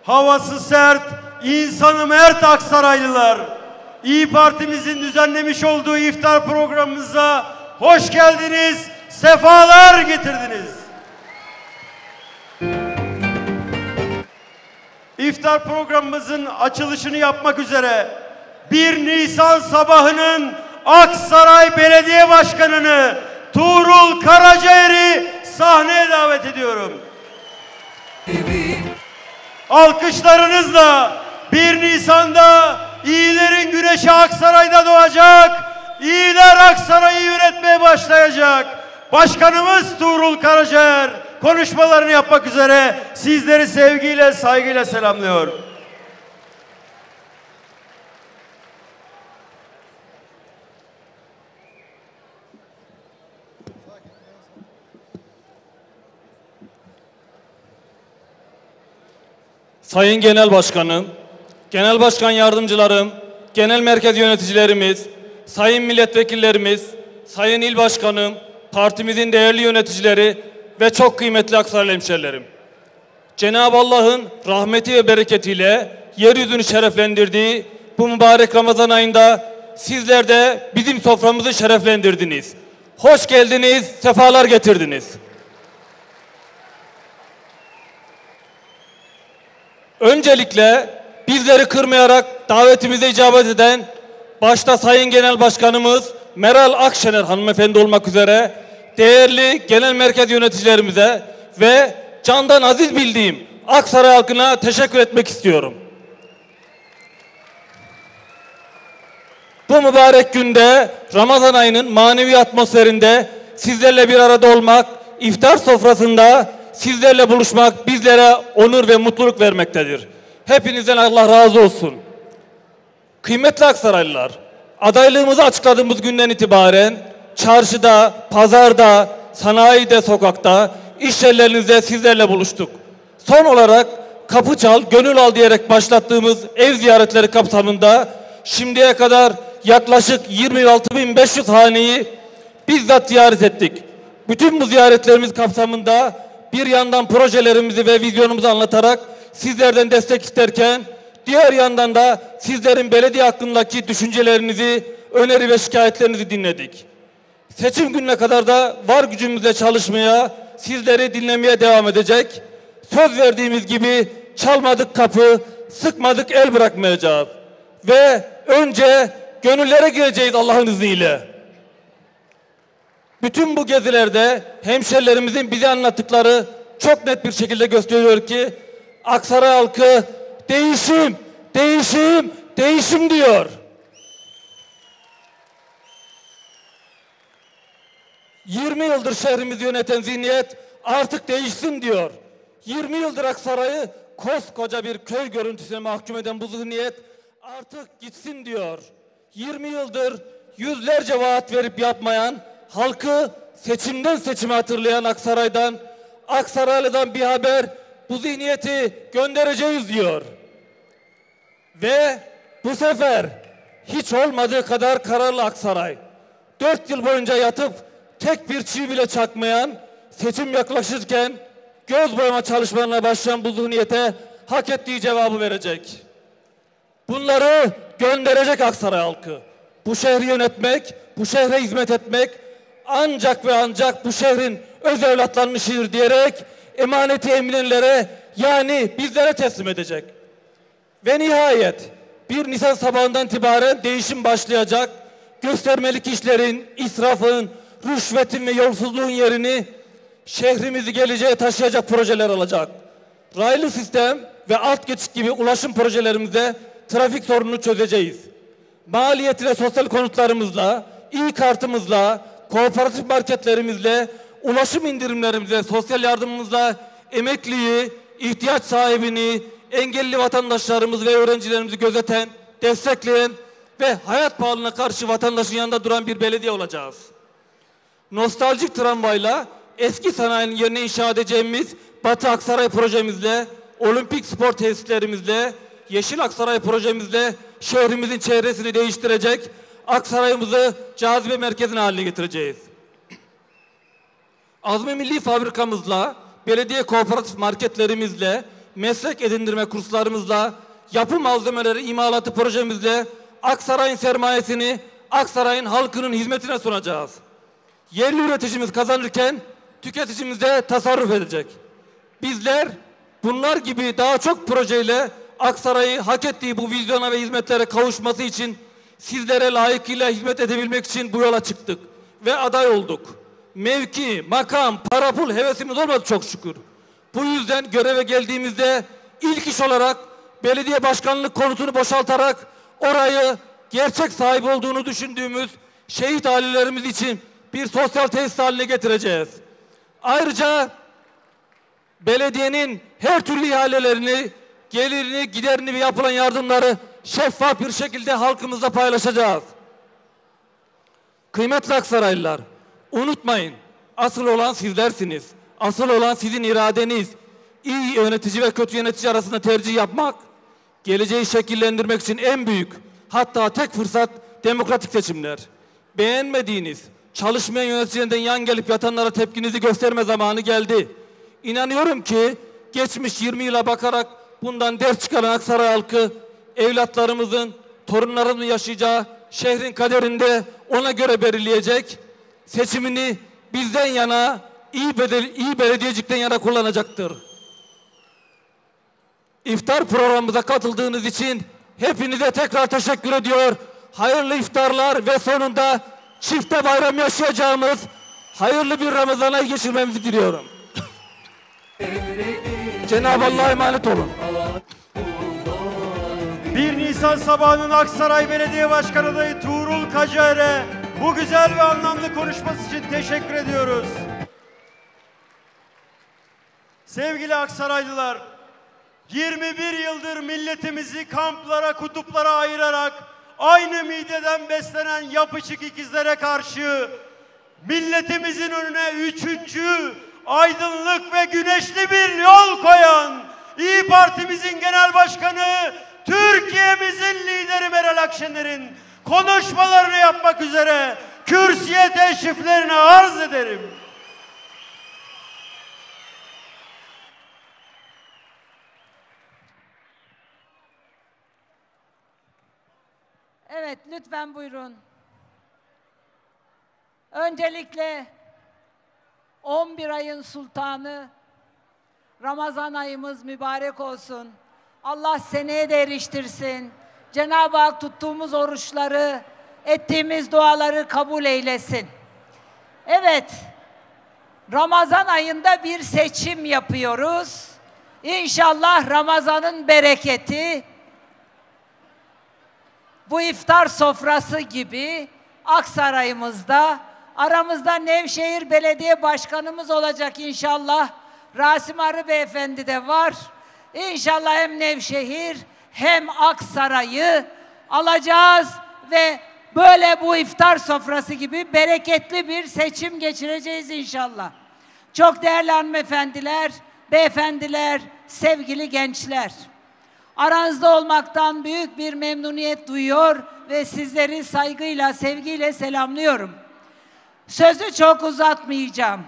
havası sert, insanı mert Aksaraylılar. İYİ Parti'mizin düzenlemiş olduğu iftar programımıza hoş geldiniz, sefalar getirdiniz. İftar programımızın açılışını yapmak üzere 1 Nisan sabahının Aksaray Belediye Başkanı'nı Tuğrul Karacaer'i sahneye davet ediyorum. Alkışlarınızla 1 Nisan'da iyilerin güneşi Aksaray'da doğacak, iyiler Aksaray'ı yönetmeye başlayacak. Başkanımız Tuğrul Karacaer konuşmalarını yapmak üzere sizleri sevgiyle, saygıyla selamlıyor. Sayın Genel Başkanım, Genel Başkan Yardımcılarım, Genel Merkez Yöneticilerimiz, Sayın Milletvekillerimiz, Sayın İl Başkanım, partimizin değerli yöneticileri ve çok kıymetli Aksaraylı hemşerilerim. Cenab-ı Allah'ın rahmeti ve bereketiyle yeryüzünü şereflendirdiği bu mübarek Ramazan ayında sizler de bizim soframızı şereflendirdiniz. Hoş geldiniz, sefalar getirdiniz. Öncelikle bizleri kırmayarak davetimize icabet eden başta Sayın Genel Başkanımız Meral Akşener hanımefendi olmak üzere değerli genel merkez yöneticilerimize ve candan aziz bildiğim Aksaray halkına teşekkür etmek istiyorum. Bu mübarek günde Ramazan ayının manevi atmosferinde sizlerle bir arada olmak, iftar sofrasında sizlerle buluşmak bizlere onur ve mutluluk vermektedir. Hepinizden Allah razı olsun. Kıymetli Aksaraylılar, adaylığımızı açıkladığımız günden itibaren çarşıda, pazarda, sanayide, sokakta, iş yerlerinizde sizlerle buluştuk. Son olarak kapı çal, gönül al diyerek başlattığımız ev ziyaretleri kapsamında şimdiye kadar yaklaşık 26.500 haneyi bizzat ziyaret ettik. Bütün bu ziyaretlerimiz kapsamında bir yandan projelerimizi ve vizyonumuzu anlatarak sizlerden destek isterken diğer yandan da sizlerin belediye hakkındaki düşüncelerinizi, öneri ve şikayetlerinizi dinledik. Seçim gününe kadar da var gücümüzle çalışmaya, sizleri dinlemeye devam edecek. Söz verdiğimiz gibi çalmadık kapı, sıkmadık el bırakmayacağız. Ve önce gönüllere gireceğiz Allah'ın izniyle. Bütün bu gezilerde hemşerilerimizin bize anlattıkları çok net bir şekilde gösteriyor ki Aksaray halkı değişim, değişim, değişim diyor. 20 yıldır şehrimizi yöneten zihniyet artık değişsin diyor. 20 yıldır Aksaray'ı koskoca bir köy görüntüsüne mahkum eden bu zihniyet artık gitsin diyor. 20 yıldır yüzlerce vaat verip yapmayan, halkı seçimden seçime hatırlayan Aksaray'dan, Aksaraylı'dan bir haber, bu zihniyeti göndereceğiz diyor. Ve bu sefer hiç olmadığı kadar kararlı Aksaray. 4 yıl boyunca yatıp tek bir çivi bile çakmayan, seçim yaklaşırken göz boyama çalışmalarına başlayan bu zihniyete hak ettiği cevabı verecek. Bunları gönderecek Aksaray halkı. Bu şehri yönetmek, bu şehre hizmet etmek ancak ve ancak bu şehrin öz evlatlarının işidir diyerek emaneti eminenlere, yani bizlere teslim edecek. Ve nihayet 1 Nisan sabahından itibaren değişim başlayacak. Göstermelik işlerin, israfın, rüşvetin ve yolsuzluğun yerini şehrimizi geleceğe taşıyacak projeler alacak. Raylı sistem ve alt geçit gibi ulaşım projelerimizde trafik sorununu çözeceğiz. Maliyeti ve sosyal konutlarımızla, İ-kartımızla, kooperatif marketlerimizle, ulaşım indirimlerimizle, sosyal yardımımızla emekliyi, ihtiyaç sahibini, engelli vatandaşlarımız ve öğrencilerimizi gözeten, destekleyen ve hayat pahalılığına karşı vatandaşın yanında duran bir belediye olacağız. Nostaljik tramvayla eski sanayinin yerine inşa edeceğimiz Batı Aksaray projemizle, olimpik spor tesislerimizle, Yeşil Aksaray projemizle şehrimizin çevresini değiştirecek, Aksaray'ımızı cazibe merkezine haline getireceğiz. Azmi Milli Fabrikamızla, belediye kooperatif marketlerimizle, meslek edindirme kurslarımızla, yapı malzemeleri imalatı projemizle Aksaray'ın sermayesini Aksaray'ın halkının hizmetine sunacağız. Yerli üreticimiz kazanırken tüketicimiz de tasarruf edecek. Bizler bunlar gibi daha çok projeyle Aksaray'ı hak ettiği bu vizyona ve hizmetlere kavuşması için sizlere layıkıyla hizmet edebilmek için bu yola çıktık ve aday olduk. Mevki, makam, para pul hevesimiz olmadı çok şükür. Bu yüzden göreve geldiğimizde ilk iş olarak belediye başkanlık konutunu boşaltarak orayı gerçek sahibi olduğunu düşündüğümüz şehit ailelerimiz için bir sosyal tesis haline getireceğiz. Ayrıca belediyenin her türlü ihalelerini, gelirini, giderini ve yapılan yardımları şeffaf bir şekilde halkımızla paylaşacağız. Kıymetli Aksaraylılar, unutmayın, asıl olan sizlersiniz. Asıl olan sizin iradeniz. İyi yönetici ve kötü yönetici arasında tercih yapmak, geleceği şekillendirmek için en büyük, hatta tek fırsat demokratik seçimler. Beğenmediğiniz, çalışmayan yöneticilerden yan gelip yatanlara tepkinizi gösterme zamanı geldi. İnanıyorum ki geçmiş 20 yıla bakarak bundan ders çıkaran Aksaray halkı, evlatlarımızın, torunlarımızın yaşayacağı şehrin kaderinde ona göre belirleyecek, seçimini bizden yana, iyi belediyecilikten yana kullanacaktır. İftar programımıza katıldığınız için hepinize tekrar teşekkür ediyor. Hayırlı iftarlar ve sonunda çifte bayram yaşayacağımız hayırlı bir Ramazan ayı geçirmemizi diliyorum. Cenab-ı Allah'a emanet olun. 1 Nisan sabahının Aksaray Belediye Başkanı adayı Tuğrul Kacer'e bu güzel ve anlamlı konuşması için teşekkür ediyoruz. Sevgili Aksaraylılar, 21 yıldır milletimizi kamplara, kutuplara ayırarak aynı mideden beslenen yapıcık ikizlere karşı milletimizin önüne 3. aydınlık ve güneşli bir yol koyan İYİ Partimizin Genel Başkanı, Türkiye'mizin lideri Meral Akşener'in konuşmalarını yapmak üzere kürsüye teşriflerini arz ederim. Evet, lütfen buyurun. Öncelikle 11 ayın sultanı, Ramazan ayımız mübarek olsun. Allah seneye de eriştirsin. Cenab-ı Hak tuttuğumuz oruçları, ettiğimiz duaları kabul eylesin. Evet, Ramazan ayında bir seçim yapıyoruz. İnşallah Ramazan'ın bereketi, bu iftar sofrası gibi Aksaray'ımızda, aramızda Nevşehir Belediye Başkanımız olacak inşallah. Rasim Arı Beyefendi de var. İnşallah hem Nevşehir hem Aksaray'ı alacağız ve böyle bu iftar sofrası gibi bereketli bir seçim geçireceğiz inşallah. Çok değerli hanımefendiler, beyefendiler, sevgili gençler. Aranızda olmaktan büyük bir memnuniyet duyuyor ve sizleri saygıyla, sevgiyle selamlıyorum. Sözü çok uzatmayacağım.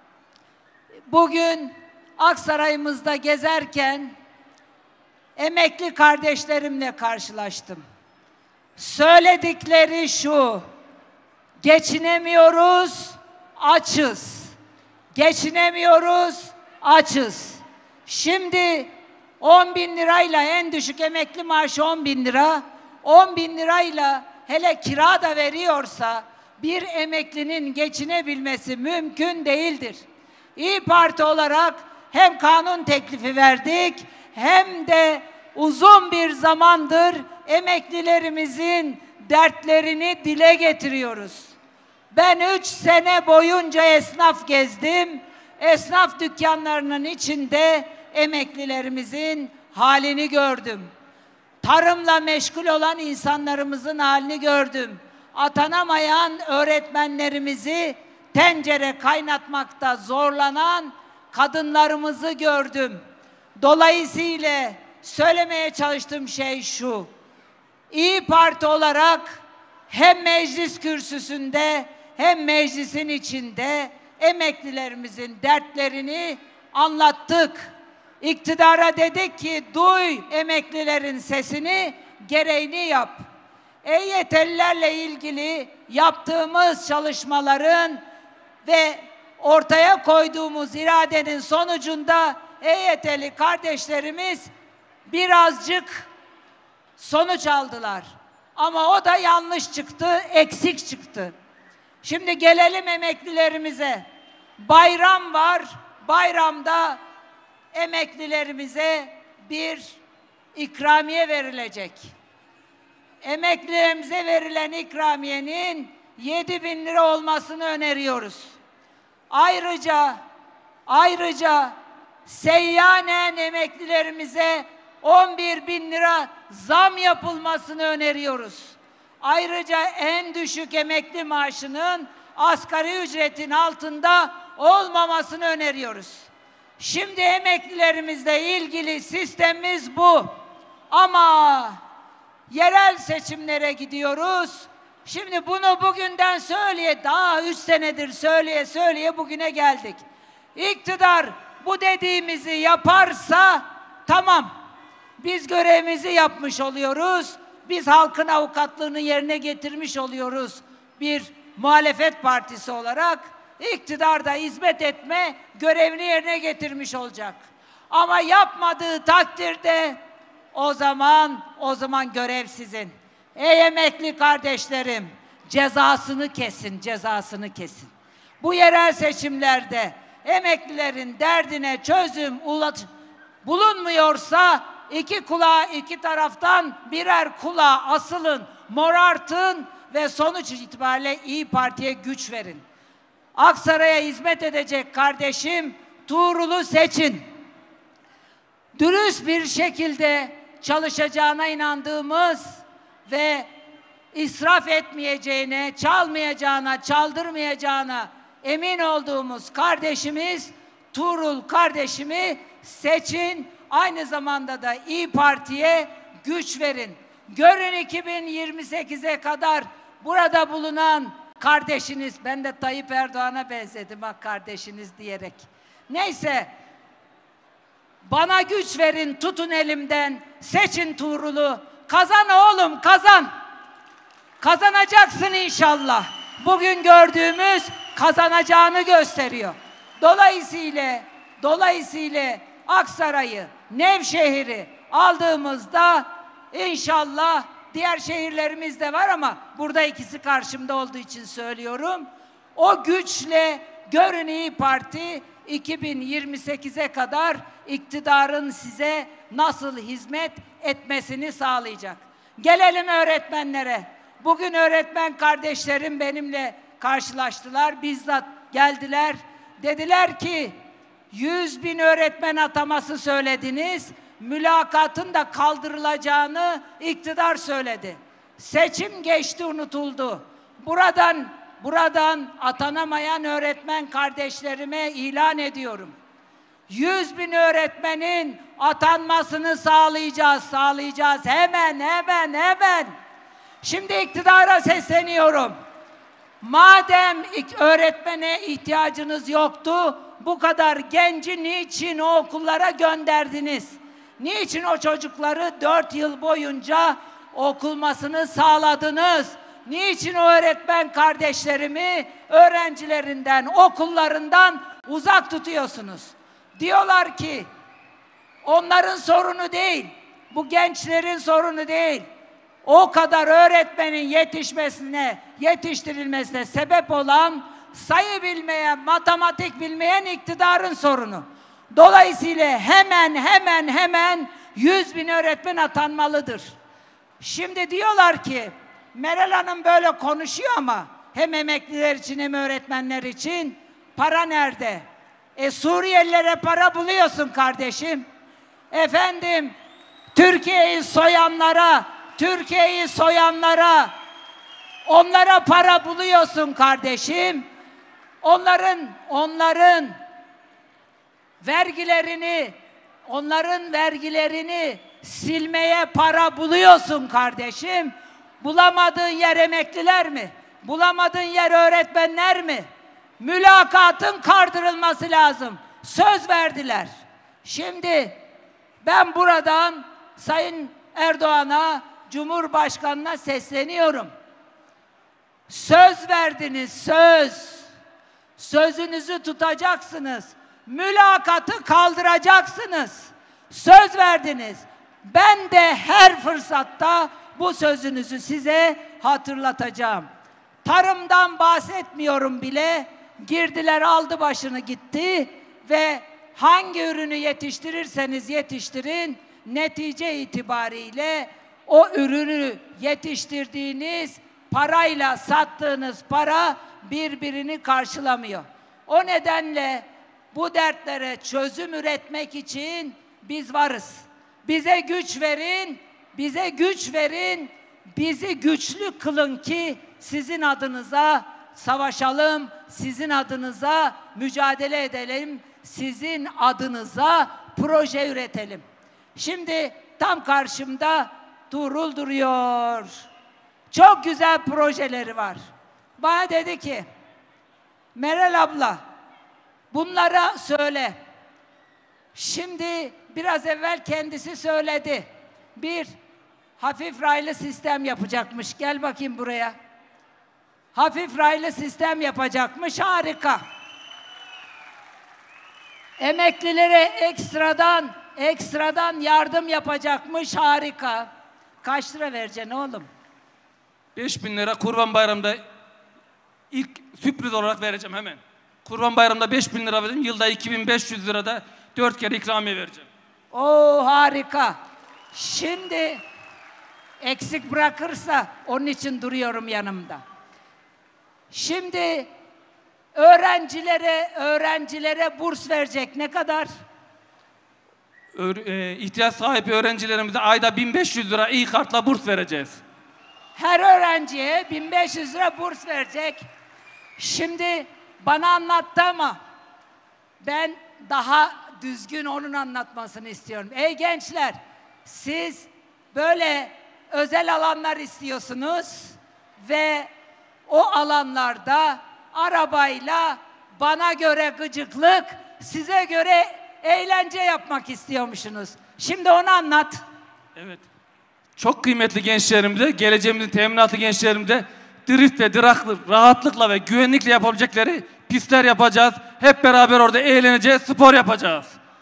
Bugün Aksaray'ımızda gezerken emekli kardeşlerimle karşılaştım. Söyledikleri şu: geçinemiyoruz, açız. Geçinemiyoruz, açız. Şimdi 10.000 lirayla, en düşük emekli maaşı 10.000 lira, 10.000 lirayla hele kira da veriyorsa bir emeklinin geçinebilmesi mümkün değildir. İYİ Parti olarak hem kanun teklifi verdik hem de uzun bir zamandır emeklilerimizin dertlerini dile getiriyoruz. Ben 3 sene boyunca esnaf gezdim. Esnaf dükkanlarının içinde emeklilerimizin halini gördüm. Tarımla meşgul olan insanlarımızın halini gördüm. Atanamayan öğretmenlerimizi, tencere kaynatmakta zorlanan kadınlarımızı gördüm. Dolayısıyla söylemeye çalıştığım şey şu: İYİ Parti olarak hem meclis kürsüsünde hem meclisin içinde emeklilerimizin dertlerini anlattık. İktidara dedik ki duy emeklilerin sesini, gereğini yap. EYT'lilerle ilgili yaptığımız çalışmaların ve ortaya koyduğumuz iradenin sonucunda EYT'li kardeşlerimiz birazcık sonuç aldılar. Ama o da yanlış çıktı, eksik çıktı. Şimdi gelelim emeklilerimize. Bayram var, bayramda emeklilerimize bir ikramiye verilecek. Emeklilerimize verilen ikramiyenin 7.000 lira olmasını öneriyoruz. Ayrıca seyyanen emeklilerimize 11.000 lira zam yapılmasını öneriyoruz. Ayrıca en düşük emekli maaşının asgari ücretin altında olmamasını öneriyoruz. Şimdi emeklilerimizle ilgili sistemimiz bu. Ama yerel seçimlere gidiyoruz. Şimdi bunu bugünden daha 3 senedir söyleye bugüne geldik. İktidar bu dediğimizi yaparsa tamam, biz görevimizi yapmış oluyoruz. Biz halkın avukatlığını yerine getirmiş oluyoruz bir muhalefet partisi olarak. İktidarda hizmet etme görevini yerine getirmiş olacak. Ama yapmadığı takdirde o zaman görev sizin. Ey emekli kardeşlerim, cezasını kesin. Bu yerel seçimlerde emeklilerin derdine çözüm bulunmuyorsa iki taraftan birer kulağa asılın, morartın ve sonuç itibariyle İYİ Parti'ye güç verin. Aksaray'a hizmet edecek kardeşim Tuğrul'u seçin. Dürüst bir şekilde çalışacağına inandığımız ve israf etmeyeceğine, çalmayacağına, çaldırmayacağına emin olduğumuz kardeşimiz Tuğrul kardeşimi seçin. Aynı zamanda da İYİ Parti'ye güç verin. Görün 2028'e kadar burada bulunan kardeşiniz, ben de Tayyip Erdoğan'a benzedim bak kardeşiniz diyerek. Neyse, bana güç verin, tutun elimden, seçin Tuğrul'u. Kazan oğlum, kazan. Kazanacaksın inşallah. Bugün gördüğümüz kazanacağını gösteriyor. Dolayısıyla Aksaray'ı, Nevşehir'i aldığımızda inşallah diğer şehirlerimiz de var ama burada ikisi karşımda olduğu için söylüyorum. O güçle görün İYİ Parti 2028'e kadar iktidarın size nasıl hizmet etmesini sağlayacak. Gelelim öğretmenlere. Bugün öğretmen kardeşlerim benimle karşılaştılar. Bizzat geldiler. Dediler ki 100.000 öğretmen ataması söylediniz. Mülakatın da kaldırılacağını iktidar söyledi. Seçim geçti, unutuldu. Buradan atanamayan öğretmen kardeşlerime ilan ediyorum. 100.000 öğretmenin atanmasını sağlayacağız. Hemen. Şimdi iktidara sesleniyorum. Madem öğretmene ihtiyacınız yoktu, bu kadar genci niçin o okullara gönderdiniz? Niçin o çocukları 4 yıl boyunca okulmasını sağladınız? Niçin o öğretmen kardeşlerimi öğrencilerinden, okullarından uzak tutuyorsunuz? Diyorlar ki onların sorunu değil, bu gençlerin sorunu değil. O kadar öğretmenin yetiştirilmesine sebep olan sayı bilmeyen, matematik bilmeyen iktidarın sorunu. Dolayısıyla hemen 100.000 öğretmen atanmalıdır. Şimdi diyorlar ki Meral Hanım böyle konuşuyor ama hem emekliler için hem öğretmenler için para nerede? Suriyelilere para buluyorsun kardeşim. Efendim Türkiye'yi soyanlara onlara para buluyorsun kardeşim. Onların vergilerini silmeye para buluyorsun kardeşim. Bulamadığın yer emekliler mi? Bulamadığın yer öğretmenler mi? Mülakatın kaldırılması lazım. Söz verdiler. Şimdi ben buradan Sayın Erdoğan'a, Cumhurbaşkanı'na sesleniyorum. Söz verdiniz, söz. Sözünüzü tutacaksınız. Mülakatı kaldıracaksınız. Söz verdiniz. Ben de her fırsatta bu sözünüzü size hatırlatacağım. Tarımdan bahsetmiyorum bile. Girdiler aldı başını gitti ve hangi ürünü yetiştirirseniz yetiştirin, netice itibariyle o ürünü yetiştirdiğiniz parayla sattığınız para birbirini karşılamıyor. O nedenle bu dertlere çözüm üretmek için biz varız. Bize güç verin, bize güç verin, bizi güçlü kılın ki sizin adınıza savaşalım, sizin adınıza mücadele edelim, sizin adınıza proje üretelim. Şimdi tam karşımda Tuğrul duruyor. Çok güzel projeleri var. Bana dedi ki, Meral abla bunlara söyle. Şimdi biraz evvel kendisi söyledi. Bir, hafif raylı sistem yapacakmış. Gel bakayım buraya. Hafif raylı sistem yapacakmış. Harika. Emeklilere ekstradan yardım yapacakmış. Harika. Kaç lira vereceksin oğlum? 5.000 lira Kurban Bayramı'nda ilk sürpriz olarak vereceğim hemen. Kurban Bayramı'nda 5.000 lira vereceğim. Yılda 2.500 lirada 4 kere ikramiye vereceğim. Oo harika. Şimdi eksik bırakırsa onun için duruyorum yanımda. Şimdi öğrencilere burs verecek. Ne kadar? İhtiyaç sahibi öğrencilerimize ayda 1.500 lira iyi kartla burs vereceğiz. Her öğrenciye 1.500 lira burs verecek. Şimdi bana anlattı ama ben daha düzgün onun anlatmasını istiyorum. Ey gençler, siz böyle özel alanlar istiyorsunuz ve o alanlarda arabayla bana göre gıcıklık, size göre eğlence yapmak istiyormuşsunuz. Şimdi onu anlat. Evet. Çok kıymetli gençlerimize, geleceğimizin teminatı gençlerimize drift ve rahatlıkla ve güvenlikle yapabilecekleri pistler yapacağız. Hep beraber orada eğleneceğiz, spor yapacağız.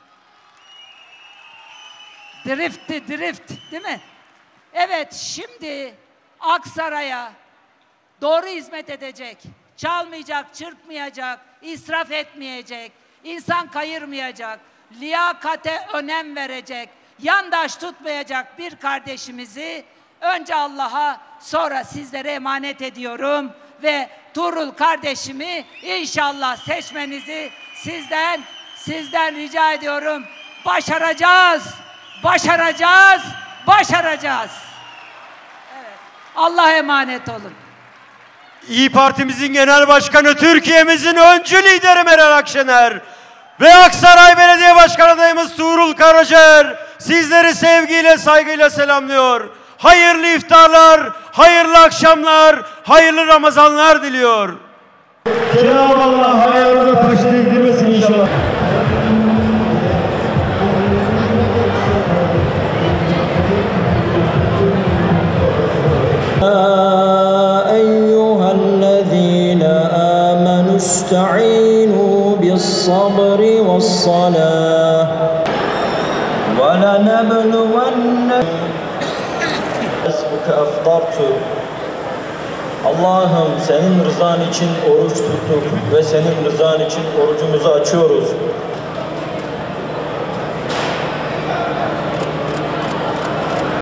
Drift değil mi? Evet, şimdi Aksaray'a doğru hizmet edecek, çalmayacak, çırpmayacak, israf etmeyecek, insan kayırmayacak, liyakate önem verecek, yandaş tutmayacak bir kardeşimizi önce Allah'a sonra sizlere emanet ediyorum ve Tuğrul kardeşimi inşallah seçmenizi sizden rica ediyorum. Başaracağız. Evet. Allah'a emanet olun. İyi Parti'mizin Genel Başkanı, Türkiye'mizin öncü lideri Meral Akşener ve Aksaray Belediye Başkanı adayımız Tuğrul Karaciğer sizleri sevgiyle, saygıyla selamlıyor. Hayırlı iftarlar, hayırlı akşamlar, hayırlı Ramazanlar diliyor. Cenab-ı Allah hayırlı taşını indirmesin inşallah. استعينوا بالصبر والصلاة ولنبلون اسمك أفطرت. Allah'ım senin rızan için oruç tuttuk ve senin rızan için orucumuzu açıyoruz.